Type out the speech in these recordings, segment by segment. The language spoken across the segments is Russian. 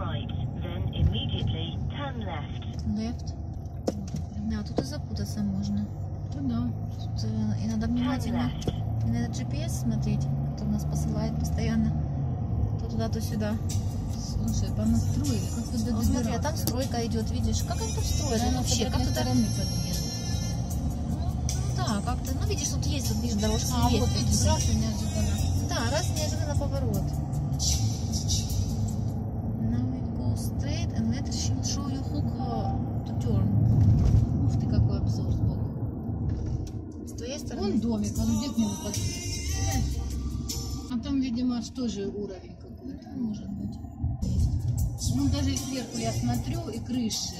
right, then immediately turn left. Left. Да, тут и запутаться можно. Да. Тут, и надо внимательно и на этот GPS смотреть, который нас посылает постоянно. То туда, то сюда. Слушай, понастроили. Как туда Вот смотри, а там добираться? стройка идет, видишь? Как они там строят? Да, Вообще, как туда... стороны подъезд. Ну да, как-то, ну видишь, тут есть, вот видишь, дорожка А есть. вот видишь, раз и неожиданно. Да, раз неожиданно поворот. Now it goes straight and let it show you hook to turn. Ух ты, какой обзор сбоку. С твоей стороны. Вон домик, он где к нему подъедет. А там, видимо, тоже уровень какой-то. Может быть. Ну, даже сверху я смотрю, и крыши.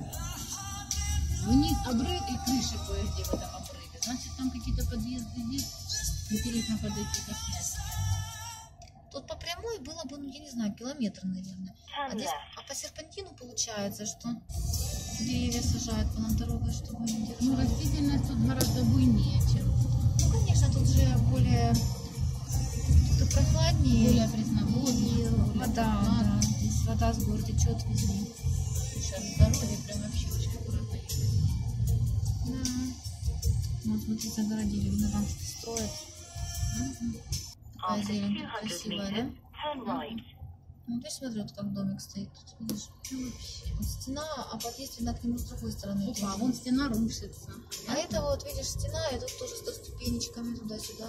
Вниз обрыв, и крыши кое-где в этом обрыве. Значит, там какие-то подъезды есть. Интересно подойти снять. Тут по прямой было бы, ну я не знаю, километр, наверное. А, здесь, по серпантину получается, что деревья сажают по нам дорогой, чтобы не держать. Ну, растительность тут гораздо буйнее, чем Ну, конечно, тут же более тут и прохладнее. более пресноводная, И более вода, прохладная. да. Здесь вода с гор течет везде. Слушай, а на дороге прям вообще очень аккуратно. Да. Вот смотри, загородили, видно, там что-то строят. Такая After зелень 200 красивая, да? meters, turn right. Ну, ты смотри, вот как домик стоит тут, видишь? Вот стена, а подъезд видно к нему с другой стороны. Опа, тоже. вон стена рушится. А это вот, видишь, стена, и тут тоже со ступенечками туда-сюда.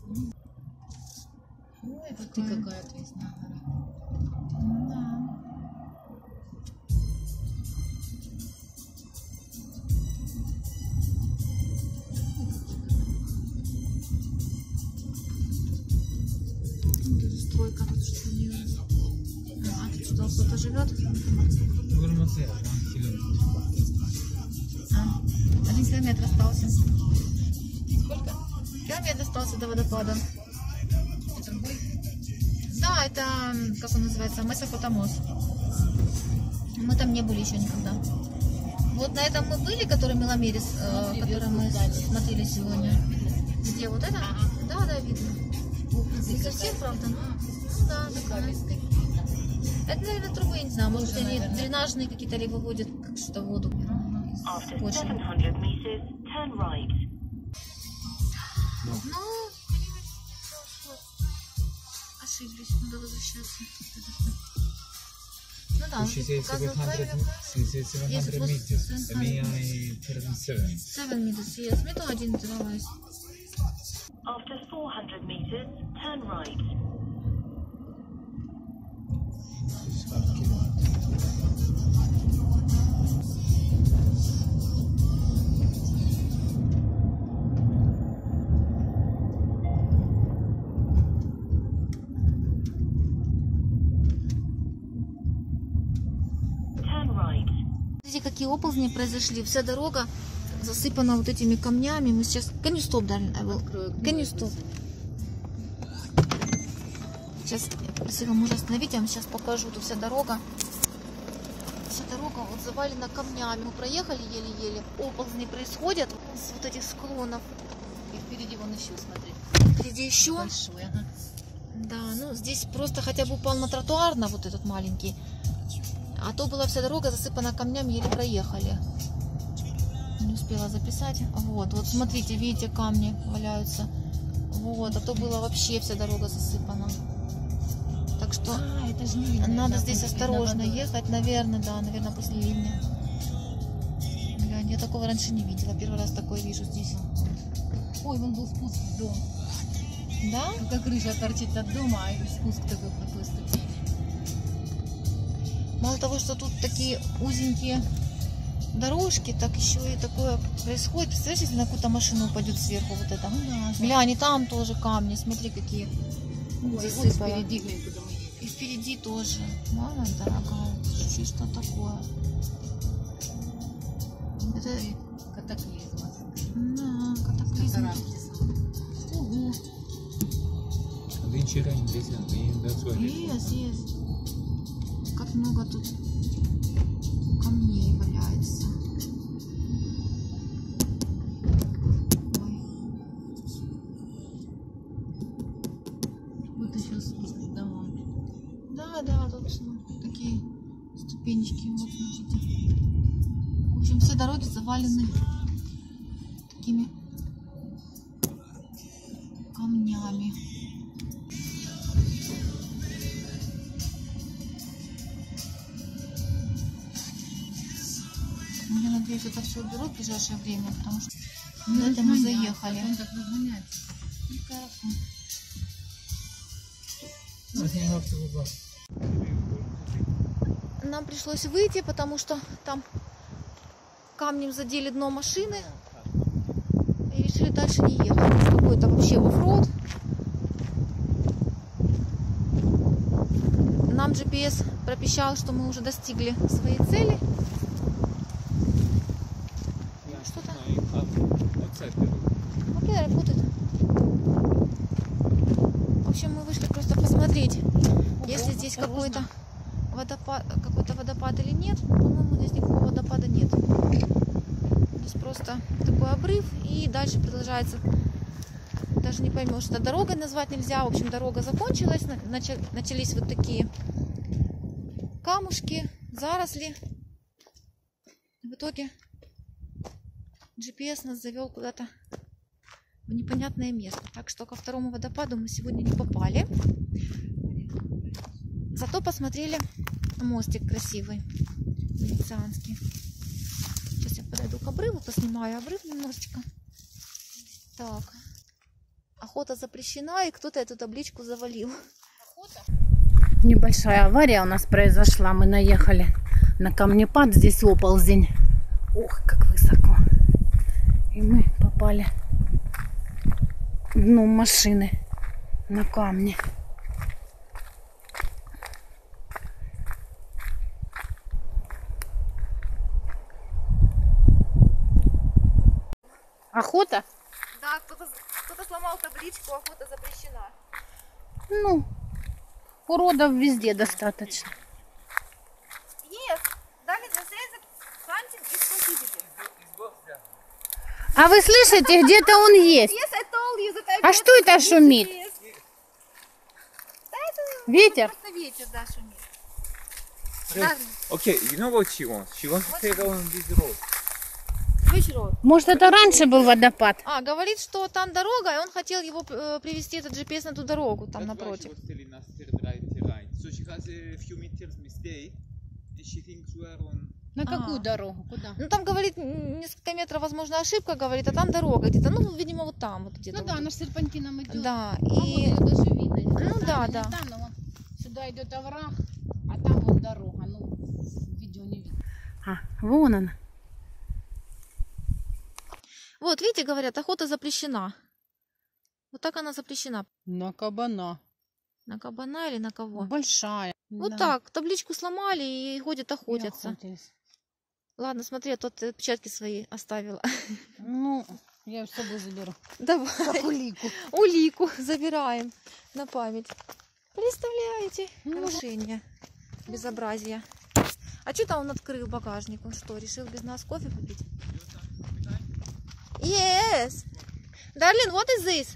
Ой, Ты какая отвесная гора. Да. Вот эта стройка тут что не видно. А тут что, кто-то живет? А, 1 километр остался. Сколько? Километр остался до водопада. Да, это, как он называется, Месопотамос. Мы там не были еще никогда. Вот на этом мы были, который Меломерис, который мы смотрели сегодня. Где вот это? Да, да, видно. Не совсем, правда, но ну, да, такая. Это, наверное, трубы, я не знаю, может они дренажные какие-то ли выводят что-то в воду. After Почву. 700 meters, turn right. Ну, ошиблись, надо возвращаться. Ну да, She says показывает 700, правильно. she says 700 meters. For me, I turn 7. 7 meters, yes. Мне то 1 давалось. After 400 meters, turn right. It's 5 kilometers. Turn right. Смотрите, какие оползни произошли. Вся дорога засыпана вот этими камнями. Мы сейчас... Can you stop, darling? I will. Can you stop? Сейчас, если вы можете остановить, я вам сейчас покажу. Тут вся дорога. Вся дорога вот завалена камнями. Мы проехали еле-еле. Оползни происходят с вот этих склонов. И впереди вон еще, смотри. Впереди еще. Большой, ага. Да, ну здесь просто хотя бы упал на тротуар, на вот этот маленький. А то была вся дорога засыпана камнями, еле проехали. Не успела записать. Вот, вот смотрите, видите, камни валяются. Вот, а то была вообще вся дорога засыпана. Так что Это же не видно. надо Да, здесь будет осторожно видно водой. ехать, наверное, да, наверное, после ливня. Глянь, я такого раньше не видела. Первый раз такое вижу здесь. Ой, вон был спуск в дом. Да? Только крыша торчит от дома, а и спуск такой в такой ступени. Мало того, что тут такие узенькие дорожки, так еще и такое происходит. Представляешь, если на какую-то машину упадет сверху вот это. Ну да. Глянь, и там тоже камни, смотри, какие. Ой, вот засыпало. впереди, глянь, куда мы едем. И впереди тоже. Мама дорогая, чуть-чуть что такое. Это, Катаклизм. да, катаклизм. Катарактис. Ого. Didn't you rain recently? That's why. Yes, yes. Как много тут камней валяется. Ой. Вот еще спуск с домом. Да, да, тут ну, такие Ступенечки, вот смотрите. В общем, все дороги завалены такими камнями. Я надеюсь, это все уберут в ближайшее время, потому что на это мы заехали. Он так разгоняется. Нам пришлось выйти, потому что там камнем задели дно машины и решили дальше не ехать. Какой-то вообще оффроуд. Нам GPS пропищал, что мы уже достигли своей цели. Что-то окей, работает. В общем, мы вышли просто посмотреть, если здесь какой-то водопад или нет. По-моему, здесь никакого водопада нет. Здесь просто такой обрыв, и дальше продолжается, даже не поймешь, что дорогой назвать нельзя. В общем, дорога закончилась, начались вот такие камушки, заросли. В итоге GPS нас завел куда-то в непонятное место. Так что ко второму водопаду мы сегодня не попали. Зато посмотрели мостик красивый, венецианский. Сейчас я подойду к обрыву, поснимаю обрыв немножечко. Так. Охота запрещена, и кто-то эту табличку завалил. Небольшая авария у нас произошла. Мы наехали на камнепад. Здесь оползень. Ох, как высоко. И мы попали дном машины на камни. Охота? Да, кто-то сломал табличку, охота запрещена. Ну, уродов везде достаточно. Yes, David, this is hunting is prohibited. А вы слышите, где-то он есть? Yes, I told you that I А что это шумит? Ветер? Просто ветер, да, шумит. Okay, you know what she wants? She wants to take on this road. Which road? Может, это раньше был водопад? А, говорит, что там дорога, и он хотел его привести, этот GPS, на ту дорогу, там напротив. So she has a few meters mistake, and she thinks we are on. На какую дорогу? Куда? Ну, там, говорит, несколько метров, возможно, ошибка, говорит, а там дорога где-то, ну, видимо, вот там, вот где-то. Ну да, на серпантином идет. Да, И... и... Вот даже видно. Ну да, да. Там, но сюда идет овраг, а там вот дорога. Ну, видео не видно. А, вон она. Вот, видите, говорят, охота запрещена. Вот так она запрещена. На кабана. На кабана или на кого? Большая. Вот да. так, табличку сломали и ходят, охотятся. Охотились. Ладно, смотри, я тут отпечатки свои оставила. Ну, я с собой заберу. Давай. Как улику. Улику забираем на память. Представляете? Нарушение. Безобразие. А что там он открыл багажник? Он что, решил без нас кофе попить? Yes. Darling, what is this?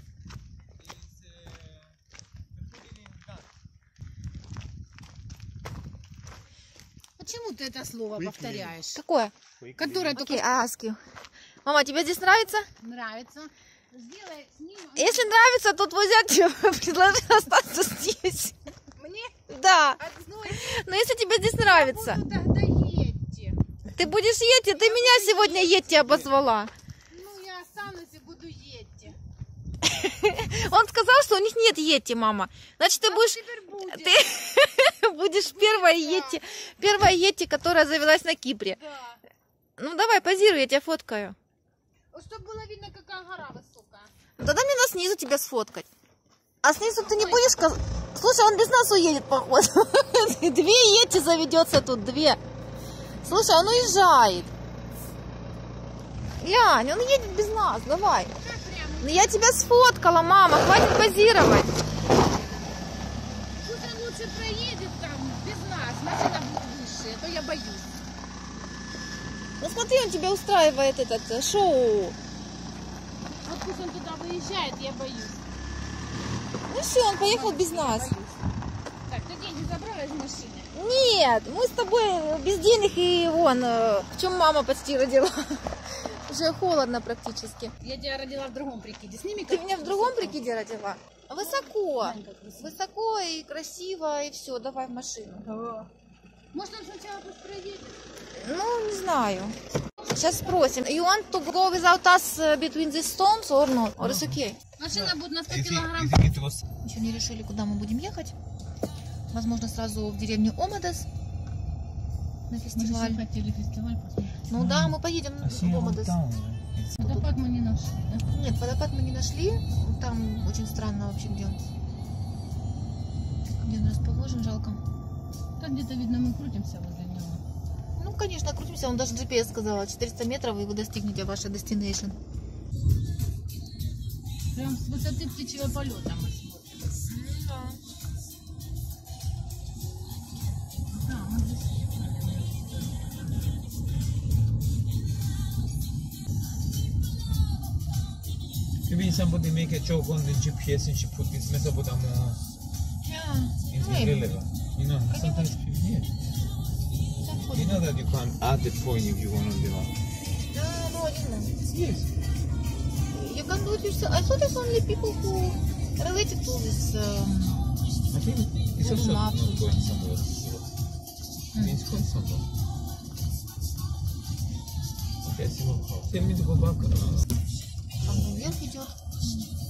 Почему ты это слово повторяешь? Какое? Которое только Окей, I ask you. Мама, тебе здесь нравится? нравится. Сделай снимок. Если нравится, то твой зять тебе предложил остаться здесь. Мне Да. одной Но если тебе здесь нравится, буду тогда едьте. ты будешь Йети, ты меня сегодня Йети обозвала. Ну, я останусь и буду едьте. Он сказал, что у них нет Йети, мама. Значит, ты будешь... Теперь будет. Ты будешь первая Йети, которая завелась на Кипре. Да. Ну давай, позируй, я тебя фоткаю. Чтобы было видно, какая гора высокая. Тогда мне надо снизу тебя сфоткать. А снизу ты не будешь... Слушай, он без нас уедет, походу. Две Йети заведется тут, две. Слушай, он уезжает. Глянь, он едет без нас, давай. Ну, я тебя сфоткала, мама, хватит позировать. Пусть он лучше проедет там без нас. Машина будет выше, а то я боюсь. Ну смотри, он тебя устраивает этот шоу. Вот пусть он туда выезжает, я боюсь. Ну все, он поехал без нас. Так, ты деньги забрала из машины? Нет, мы с тобой без денег и вон, в чем мама почти родила. Уже холодно практически. Я тебя родила в другом прикиде. Сними Ты меня в другом прикиде родила? Высоко. Высоко и красиво, и все, давай в машину. Может, он сначала пусть проедет? Ну, не знаю. Сейчас спросим. You want to go without us between these stones or not? Or it's okay? Машина будет на 100 килограмм. Еще не решили, куда мы будем ехать. Возможно, сразу в деревню Омадес на фестиваль. Хотели фестиваль посмотреть. Ну да, мы поедем в Омадес. Водопад мы не нашли, да? Нет, водопад мы не нашли. Там очень странно вообще, где он. Где он расположен, жалко. Так где-то, видно, мы крутимся возле него. Ну, конечно, крутимся. Он даже GPS сказала. 400 метров, и вы достигнете вашей destination. Прям с высоты птичьего полета мы смотрим. Да, мы здесь. Maybe somebody make a joke on the GPS and she put this Mesopotamia Yeah, in the maybe. river. You know, sometimes people, yeah. You know that you can't add the point if you want on the map. Yeah, no, I didn't know. Yes. You can do it yourself. I thought it's only people who related to this. I think it's Google also Maps not or going something. somewhere. It's going somewhere. Okay, I see what. Tell me to go back. Там вверх идет.